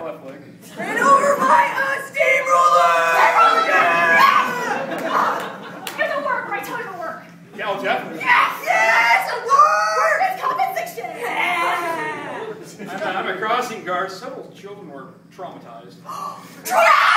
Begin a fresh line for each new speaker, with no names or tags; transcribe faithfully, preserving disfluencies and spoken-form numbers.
left leg.
And over my uh, steamroller!
Steamroller! It'll work, right? Tell me it'll work.
Yeah, oh, definitely.
Yes! Yes! It works!
Compensation!
I'm a, I'm a crossing guard. Several children were traumatized.
Traumatized!